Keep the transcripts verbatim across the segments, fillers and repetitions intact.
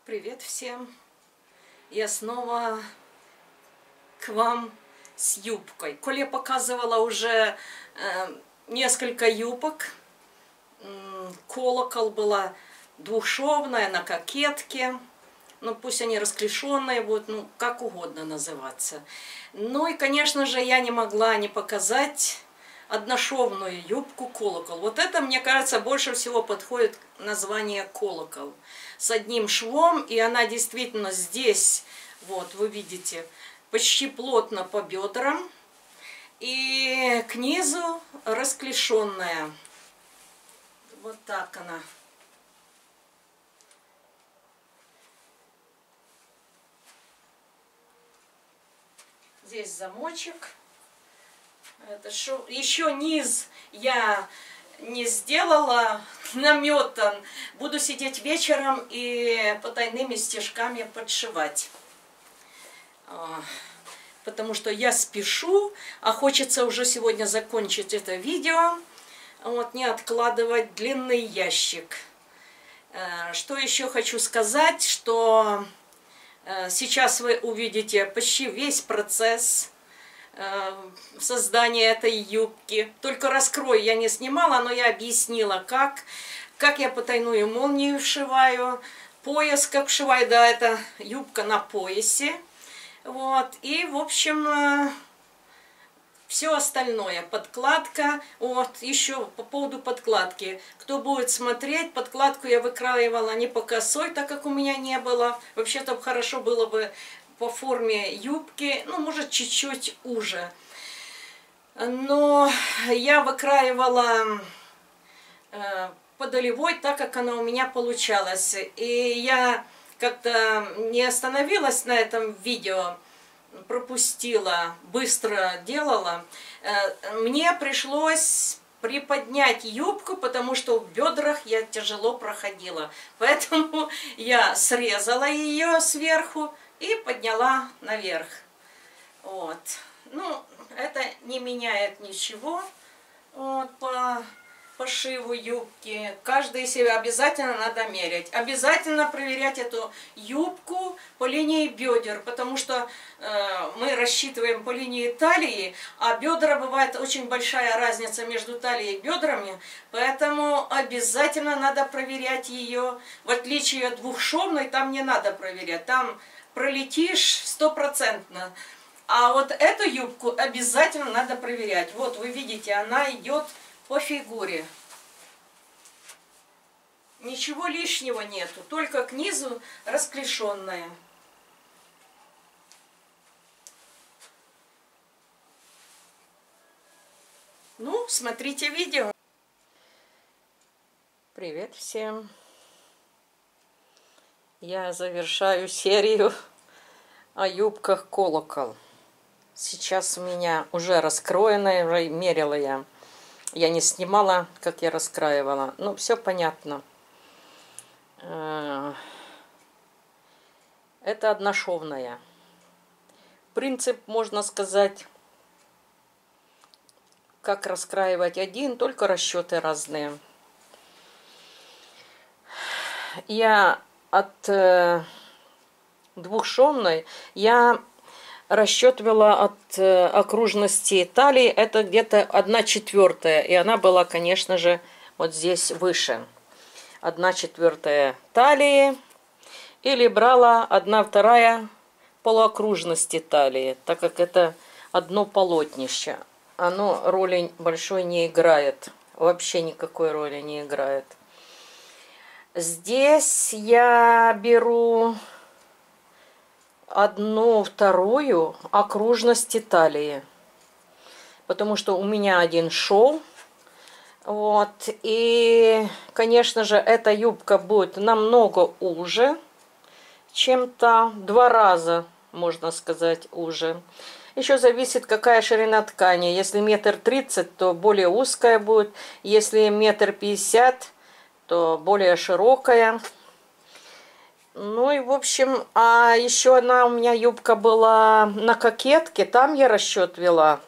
Привет всем! Я снова к вам с юбкой. Коль я показывала уже э, несколько юбок, э, колокол была двухшовная на кокетке, ну пусть они расклешенные будут, ну как угодно называться. Ну и конечно же я не могла не показать одношовную юбку колокол. Вот это, мне кажется, больше всего подходит название колокол. С одним швом, и она действительно здесь, вот вы видите, почти плотно по бедрам. И к низу расклешенная. Вот так она. Здесь замочек. Это шо... Еще низ я не сделала, наметан. Буду сидеть вечером и потайными стежками подшивать. Потому что я спешу, а хочется уже сегодня закончить это видео. Вот, не откладывать длинный ящик. Что еще хочу сказать, что сейчас вы увидите почти весь процесс создания этой юбки. Только раскрой я не снимала, но я объяснила, как. Как я потайную молнию вшиваю, пояс как вшиваю, да, это юбка на поясе. Вот, и, в общем, все остальное, подкладка. Вот, еще по поводу подкладки. Кто будет смотреть, подкладку я выкраивала не по косой, так как у меня не было. Вообще-то хорошо было бы по форме юбки, ну, может, чуть-чуть уже. Но я выкраивала э, по долевой, так как она у меня получалась. И я как-то не остановилась на этом видео, пропустила, быстро делала. Э, мне пришлось приподнять юбку, потому что в бедрах я тяжело проходила. Поэтому я срезала ее сверху и подняла наверх. Вот. Ну, это не меняет ничего вот, по пошиву юбки. Каждый себе обязательно надо мерять. Обязательно проверять эту юбку по линии бедер, потому что э, мы рассчитываем по линии талии, а бедра бывает очень большая разница между талией и бедрами, поэтому обязательно надо проверять ее. В отличие от двухшовной, там не надо проверять, там пролетишь стопроцентно. А вот эту юбку обязательно надо проверять. Вот вы видите, она идет по фигуре. Ничего лишнего нету, только к низу расклешенная. Ну, смотрите видео. Привет всем. Я завершаю серию о юбках колокол. Сейчас у меня уже раскроенная, уже мерила я. Я не снимала, как я раскраивала. Ну, все понятно. Это одношовная. Принцип, можно сказать, как раскраивать один, только расчеты разные. Я от э, двухшовной я расчет вела от э, окружности талии, это где-то одна четвертая, и она была, конечно же, вот здесь выше. Одна четвертая талии, или брала одна вторая полуокружности талии, так как это одно полотнище. Оно роли большой не играет, вообще никакой роли не играет. Здесь я беру одну вторую окружности талии, потому что у меня один шов. Вот, и, конечно же, эта юбка будет намного уже, чем та, два раза, можно сказать, уже. Еще зависит, какая ширина ткани. Если метр тридцать, то более узкая будет. Если метр пятьдесят, то более широкая. Ну и, в общем, а еще одна у меня юбка была на кокетке. Там я расчет вела.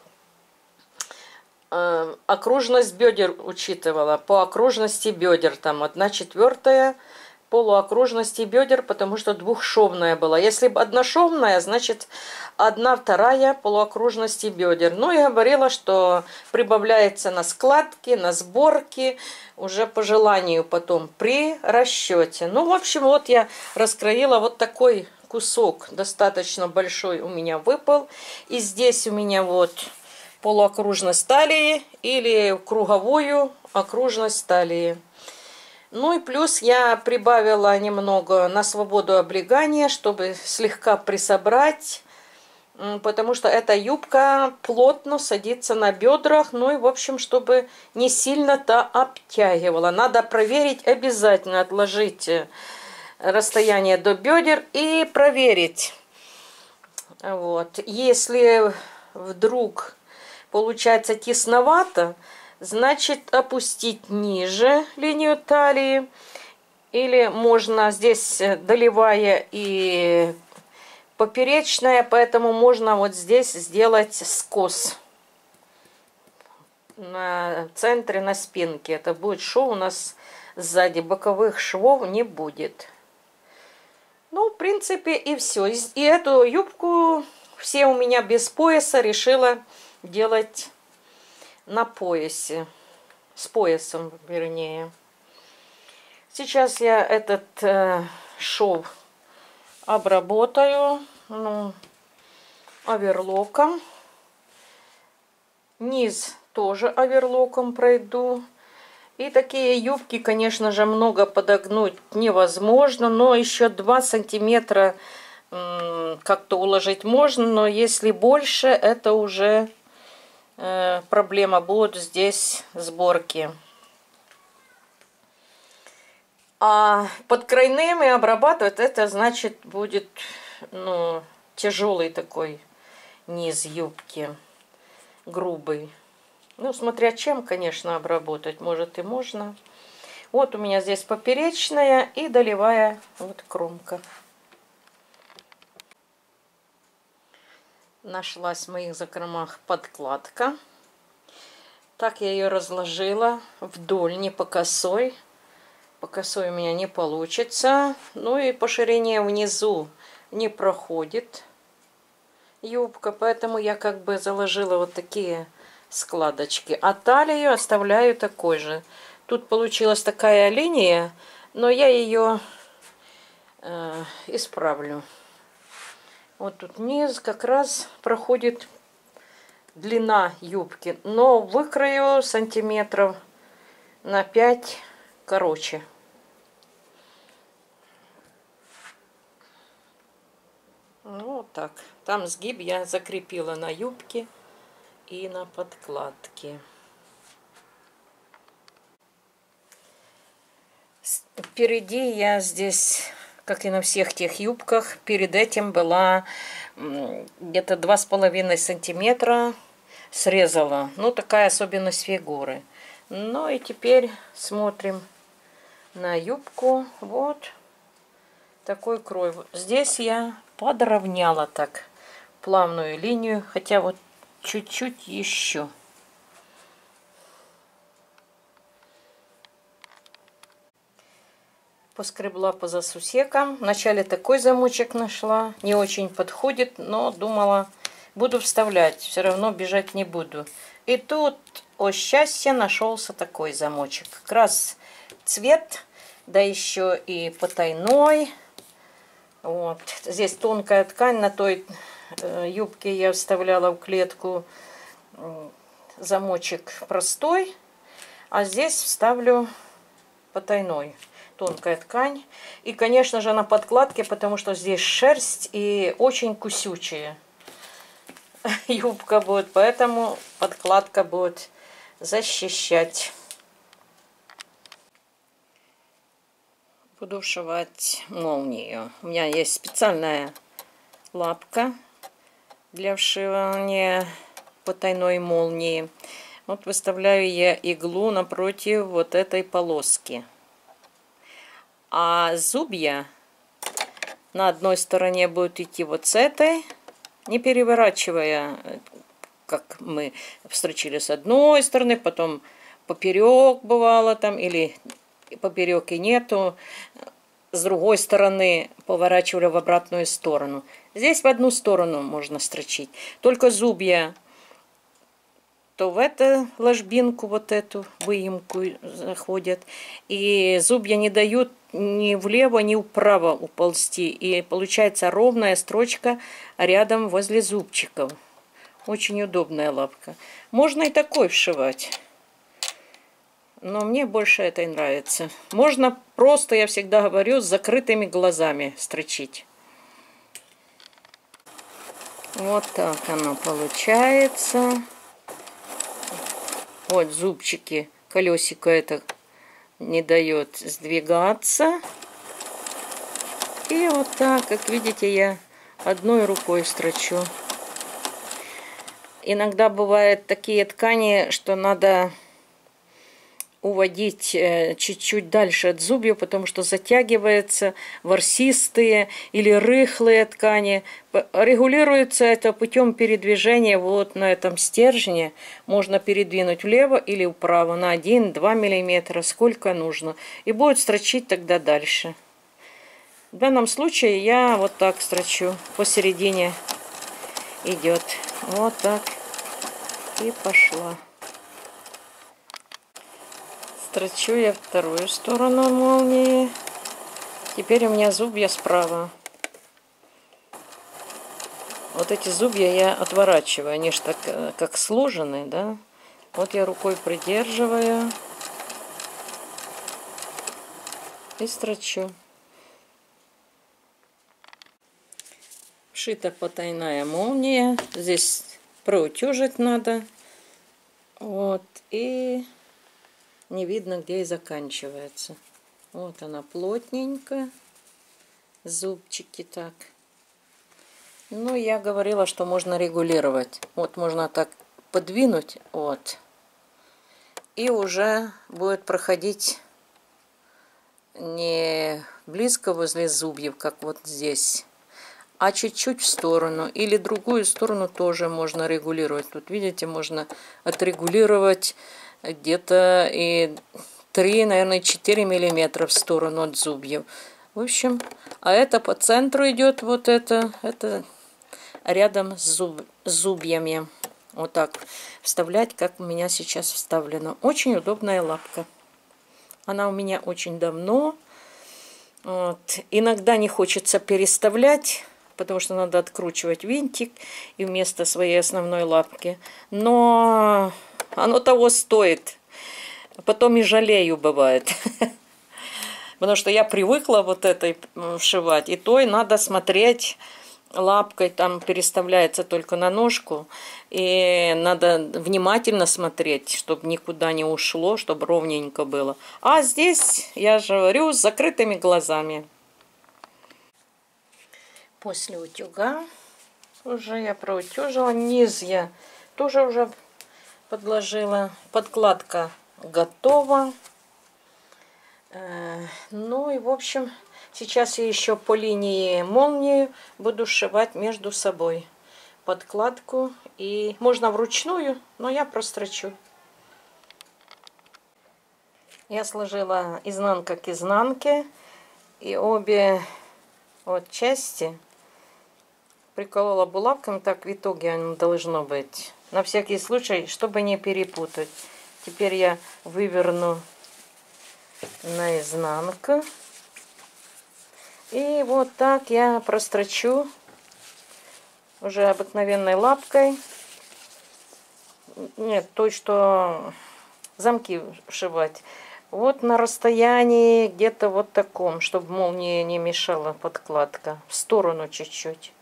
Окружность бедер учитывала. По окружности бедер там одна четвертая полуокружности бедер, потому что двухшовная была. Если бы одношовная, значит одна вторая полуокружности бедер. Ну и говорила, что прибавляется на складки, на сборки, уже по желанию потом при расчете. Ну, в общем, вот я раскроила вот такой кусок, достаточно большой у меня выпал. И здесь у меня вот полуокружность талии или круговую окружность талии. Ну и плюс я прибавила немного на свободу облегания, чтобы слегка присобрать, потому что эта юбка плотно садится на бедрах, ну и в общем, чтобы не сильно-то обтягивала. Надо проверить, обязательно отложить расстояние до бедер и проверить. Вот. Если вдруг получается тесновато, значит опустить ниже линию талии, или можно здесь долевая и поперечная, поэтому можно вот здесь сделать скос на центре, на спинке. Это будет шов у нас сзади, боковых швов не будет. Ну, в принципе, и все. И эту юбку все у меня без пояса решила делать на поясе, с поясом, вернее. Сейчас я этот э, шов обработаю, ну, оверлоком. Низ тоже оверлоком пройду. И такие юбки, конечно же, много подогнуть невозможно, но еще два сантиметра как-то уложить можно, но если больше, это уже э, проблема будет здесь сборки. А под крайными обрабатывать, это значит будет, ну, тяжелый такой низ юбки, грубый. Ну, смотря чем, конечно, обработать, может и можно. Вот у меня здесь поперечная и долевая вот кромка. Нашлась в моих закромах подкладка. Так я ее разложила вдоль, не по косой. По косой у меня не получится. Ну и по ширине внизу не проходит юбка, поэтому я как бы заложила вот такие складочки. А талию оставляю такой же. Тут получилась такая линия, но я ее э, исправлю. Вот тут низ как раз проходит длина юбки, но выкрою сантиметров на пять короче. Ну, вот так. Там сгиб я закрепила на юбке и на подкладке. Впереди я здесь, как и на всех тех юбках, перед этим была где-то два с половиной сантиметра срезала. Ну, такая особенность фигуры. Ну и теперь смотрим на юбку. Вот такой крой. Здесь я подровняла так плавную линию, хотя вот чуть-чуть еще. Поскребла по засусекам. Вначале такой замочек нашла. Не очень подходит, но думала, буду вставлять. Все равно бежать не буду. И тут, о счастье, нашелся такой замочек. Как раз цвет, да еще и потайной. Вот. Здесь тонкая ткань. На той э, юбке я вставляла в клетку э, замочек простой. А здесь вставлю потайной. Тонкая ткань. И, конечно же, на подкладке, потому что здесь шерсть и очень кусючая юбка будет. Поэтому подкладка будет защищать. Буду вшивать молнию. У меня есть специальная лапка для вшивания потайной молнии. Вот выставляю я иглу напротив вот этой полоски. А зубья на одной стороне будут идти вот с этой, не переворачивая, как мы встречали с одной стороны, потом поперек бывало там, или поперек и нету. с другой стороны поворачивали в обратную сторону. Здесь в одну сторону можно строчить. Только зубья то в эту ложбинку, вот эту выемку заходят. И зубья не дают ни влево, ни вправо уползти. И получается ровная строчка рядом возле зубчиков. Очень удобная лапка. Можно и такой вшивать. Но мне больше это и нравится. Можно просто, я всегда говорю, с закрытыми глазами строчить. Вот так оно получается. Вот зубчики, колесико это не дает сдвигаться. И вот так, как видите, я одной рукой строчу. Иногда бывают такие ткани, что надо уводить чуть-чуть дальше от зубьев, потому что затягиваются ворсистые или рыхлые ткани. Регулируется это путем передвижения вот на этом стержне. Можно передвинуть влево или вправо на один-два миллиметра, сколько нужно. И будет строчить тогда дальше. В данном случае я вот так строчу. Посередине идет. Вот так. И пошла. Строчу я вторую сторону молнии. Теперь у меня зубья справа. Вот эти зубья я отворачиваю. Они же так как сложены, да? Вот я рукой придерживаю. И строчу. Вшита потайная молния. Здесь проутюжить надо. Вот. И не видно, где и заканчивается. Вот она плотненько. Зубчики так. Ну, я говорила, что можно регулировать. Вот можно так подвинуть. Вот. И уже будет проходить не близко возле зубьев, как вот здесь, а чуть-чуть в сторону. Или другую сторону тоже можно регулировать. Тут, видите, можно отрегулировать где-то и три, наверное, четыре миллиметра в сторону от зубьев. В общем, а это по центру идет вот это, это рядом с, зуб, с зубьями. Вот так вставлять, как у меня сейчас вставлено. Очень удобная лапка. Она у меня очень давно. Вот. Иногда не хочется переставлять, потому что надо откручивать винтик и вместо своей основной лапки. Но оно того стоит. Потом и жалею бывает. Потому что я привыкла вот этой вшивать. И то и надо смотреть лапкой. Там переставляется только на ножку. И надо внимательно смотреть, чтобы никуда не ушло, чтобы ровненько было. А здесь, я же говорю, с закрытыми глазами. После утюга уже я проутюжила. Низ я тоже уже подложила. Подкладка готова. Ну и в общем, сейчас я еще по линии молнии буду сшивать между собой подкладку. И можно вручную, но я прострочу. Я сложила изнанка к изнанке. И обе вот части приколола булавками. Так в итоге оно должно быть. На всякий случай, чтобы не перепутать. Теперь я выверну наизнанку. И вот так я прострочу уже обыкновенной лапкой. Нет, той, что замки вшивать. Вот на расстоянии где-то вот таком, чтобы молнии не мешала подкладка. В сторону чуть-чуть.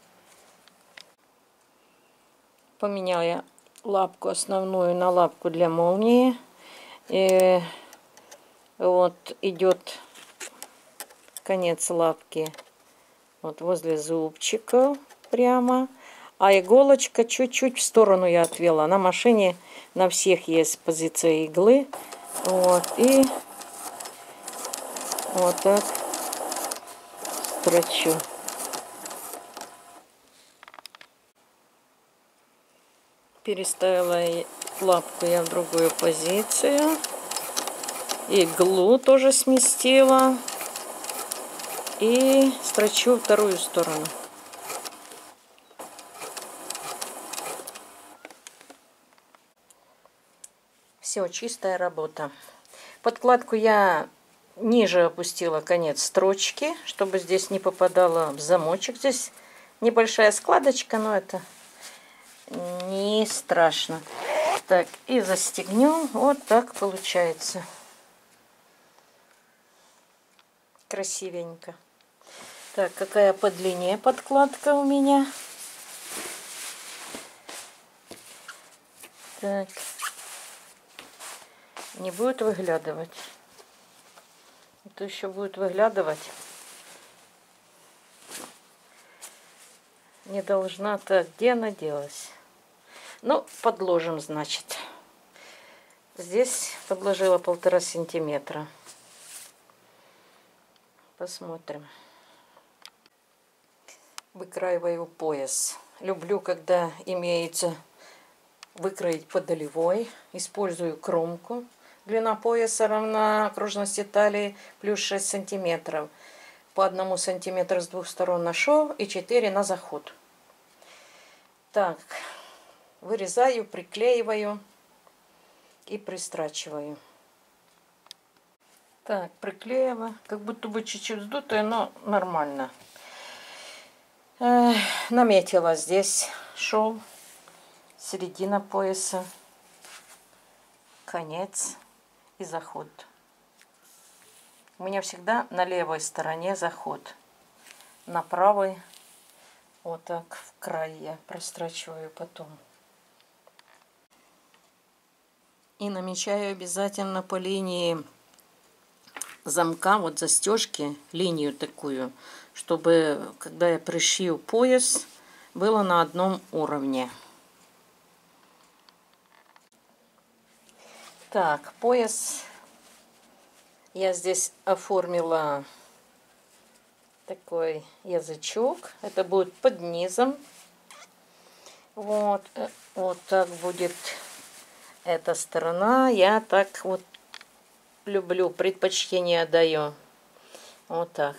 Поменяла я лапку основную на лапку для молнии. И вот идет конец лапки вот возле зубчиков прямо. А иголочка чуть-чуть в сторону я отвела. На машине на всех есть позиция иглы. Вот. И вот так строчу. Переставила лапку я в другую позицию. Иглу тоже сместила. и строчу вторую сторону. Все, чистая работа. Подкладку я ниже опустила конец строчки, чтобы здесь не попадало в замочек. Здесь небольшая складочка, но это не страшно. Так, и застегнем. Вот так получается. Красивенько. Так, какая по длине подкладка у меня? Так. Не будет выглядывать. Это еще будет выглядывать. Не должна. Так, где она делась? Ну, подложим, значит. Здесь подложила полтора сантиметра. Посмотрим. Выкраиваю пояс. Люблю, когда имеется выкроить по долевой. Использую кромку. Длина пояса равна окружности талии плюс шесть сантиметров. По одному сантиметру с двух сторон на шов и четыре на заход. Так, вырезаю, приклеиваю и пристрачиваю. Так, приклеиваю. Как будто бы чуть-чуть сдутое, но нормально. Э, наметила здесь шов. Середина пояса. Конец. И заход. У меня всегда на левой стороне заход. На правой вот так в край я прострачиваю потом. И намечаю обязательно по линии замка, вот застежки, линию такую, чтобы когда я пришью пояс, было на одном уровне. Так, пояс я здесь оформила такой язычок. Это будет под низом. Вот, вот так будет эта сторона. Я так вот люблю, предпочтение даю. Вот так.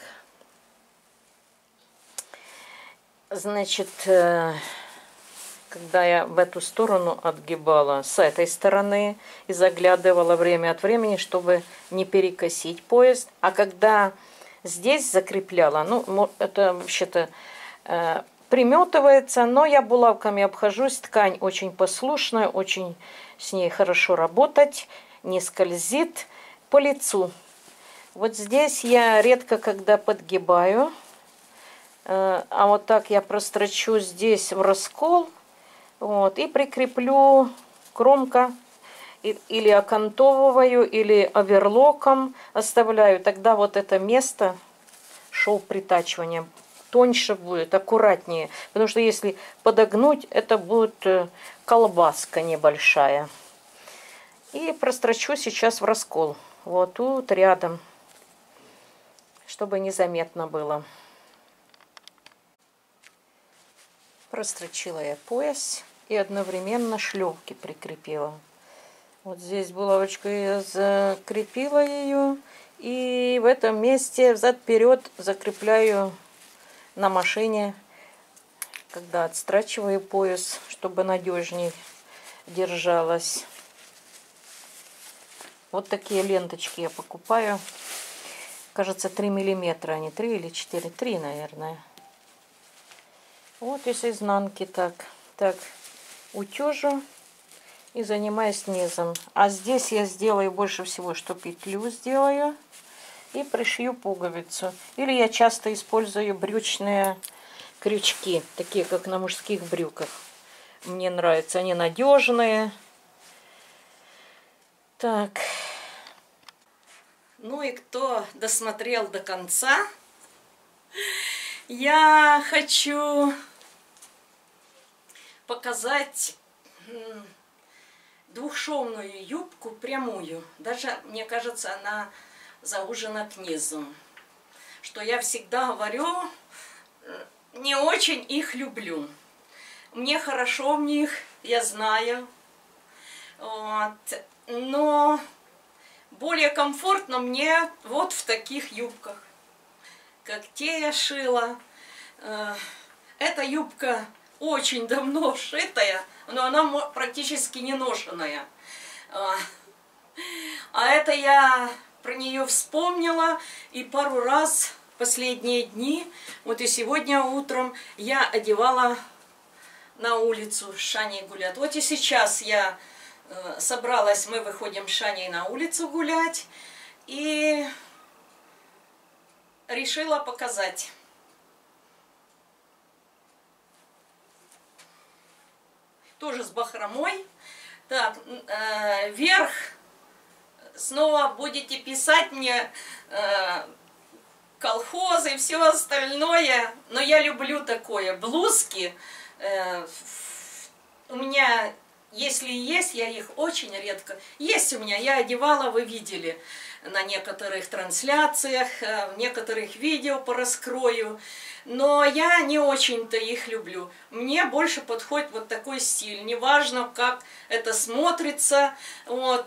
Значит, когда я в эту сторону отгибала с этой стороны и заглядывала время от времени, чтобы не перекосить пояс. А когда здесь закрепляла, ну, это вообще-то э, приметывается, но я булавками обхожусь. Ткань очень послушная, очень с ней хорошо работать, не скользит по лицу. Вот здесь я редко когда подгибаю, э, а вот так я прострочу здесь в раскол. Вот, и прикреплю кромка, или окантовываю, или оверлоком оставляю. Тогда вот это место шов притачивания тоньше будет, аккуратнее. Потому что если подогнуть, это будет колбаска небольшая. И прострочу сейчас в раскол. Вот тут рядом, чтобы незаметно было. Прострочила я пояс. И одновременно шлепки прикрепила. Вот здесь булавочкой я закрепила ее. И в этом месте взад-вперед закрепляю на машине, когда отстрачиваю пояс, чтобы надежнее держалась. Вот такие ленточки я покупаю. Кажется, три миллиметра, а не три или четыре. три, наверное. Вот и с изнанки так. Так. Утюжу и занимаюсь низом. А здесь я сделаю больше всего, что петлю сделаю и пришью пуговицу. Или я часто использую брючные крючки, такие как на мужских брюках. Мне нравятся, они надежные. Так. Ну и кто досмотрел до конца, я хочу показать двухшовную юбку прямую. Даже, мне кажется, она заужена к низу. Что я всегда говорю, не очень их люблю. Мне хорошо в них, я знаю. Вот. Но более комфортно мне вот в таких юбках. как те я шила. Эта юбка очень давно шитая, но она практически не ношеная. А это я про нее вспомнила и пару раз последние дни, вот и сегодня утром, я одевала на улицу с Шаней гулять. Вот и сейчас я э, собралась, мы выходим с Шаней на улицу гулять, и решила показать. Тоже с бахромой. Так, э, вверх снова будете писать мне э, колхозы и все остальное, но я люблю такое. Блузки э, у меня, если есть, я их очень редко. Есть у меня, я одевала, вы видели на некоторых трансляциях, в некоторых видео по раскрою, но я не очень-то их люблю. Мне больше подходит вот такой стиль, неважно, как это смотрится, вот.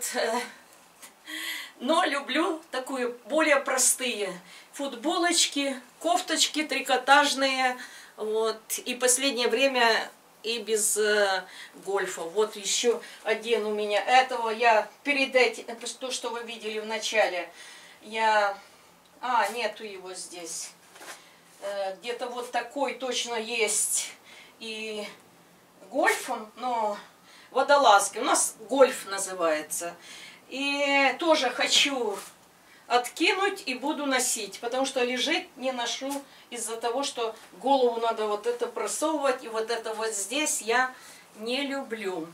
Но люблю такую более простые футболочки, кофточки трикотажные, вот. И последнее время и без э, гольфа. Вот еще один у меня. Этого я перед этим, то, что вы видели в начале, я... А, нету его здесь. Э, Где-то вот такой точно есть и гольфом, но водолазки. У нас гольф называется. И тоже хочу откинуть и буду носить, потому что лежит не ношу из-за того, что голову надо вот это просовывать, и вот это вот здесь я не люблю.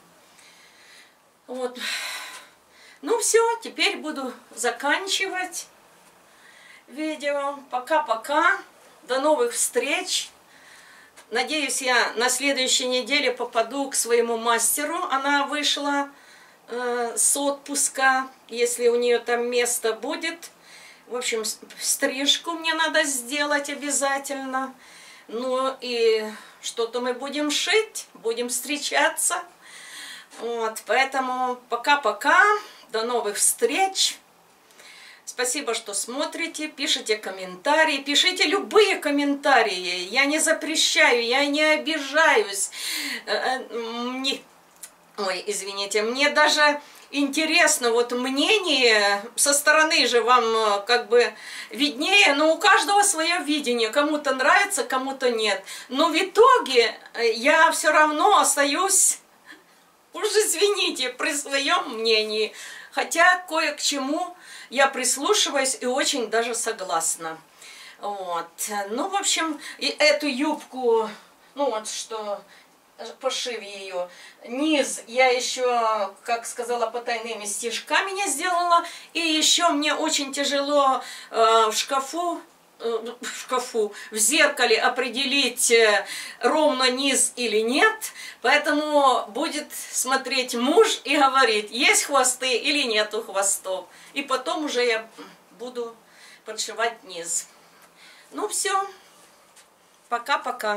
Вот. Ну все, теперь буду заканчивать видео. Пока-пока, до новых встреч. Надеюсь, я на следующей неделе попаду к своему мастеру. Она вышла с отпуска, если у нее там место будет. В общем, стрижку мне надо сделать обязательно. Ну и что-то мы будем шить, будем встречаться. Вот, поэтому пока-пока, до новых встреч. Спасибо, что смотрите, пишите комментарии, пишите любые комментарии. Я не запрещаю, я не обижаюсь. Мне... Ой, извините, мне даже интересно, вот мнение со стороны же вам как бы виднее, но у каждого свое видение, кому-то нравится, кому-то нет. Но в итоге я все равно остаюсь, уж извините, при своем мнении, хотя кое к чему я прислушиваюсь и очень даже согласна. Вот. Ну, в общем, и эту юбку, ну вот что... пошив ее. Низ я еще, как сказала, потайными стежками не сделала. И еще мне очень тяжело э, в шкафу, э, в шкафу, в зеркале определить, э, ровно низ или нет. Поэтому будет смотреть муж и говорить, есть хвосты или нету хвостов. И потом уже я буду подшивать низ. Ну все, пока-пока.